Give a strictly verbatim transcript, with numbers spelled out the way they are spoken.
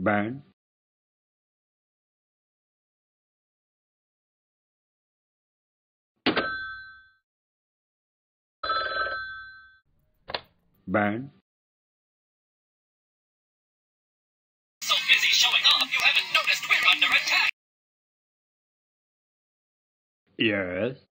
Burn. Burn. So busy showing off, you haven't noticed we're under attack! Yes.